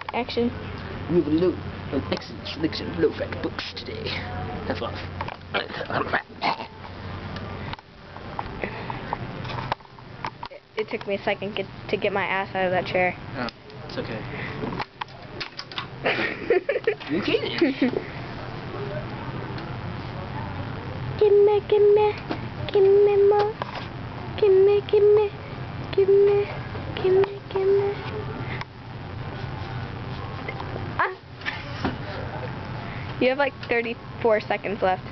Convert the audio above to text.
Action. We will load an excellent selection of low-fat books today. Have fun. It took me a second to get my ass out of that chair. Oh, it's okay. Okay then. Gimme more. Gimme. Ah. You have like 34 seconds left.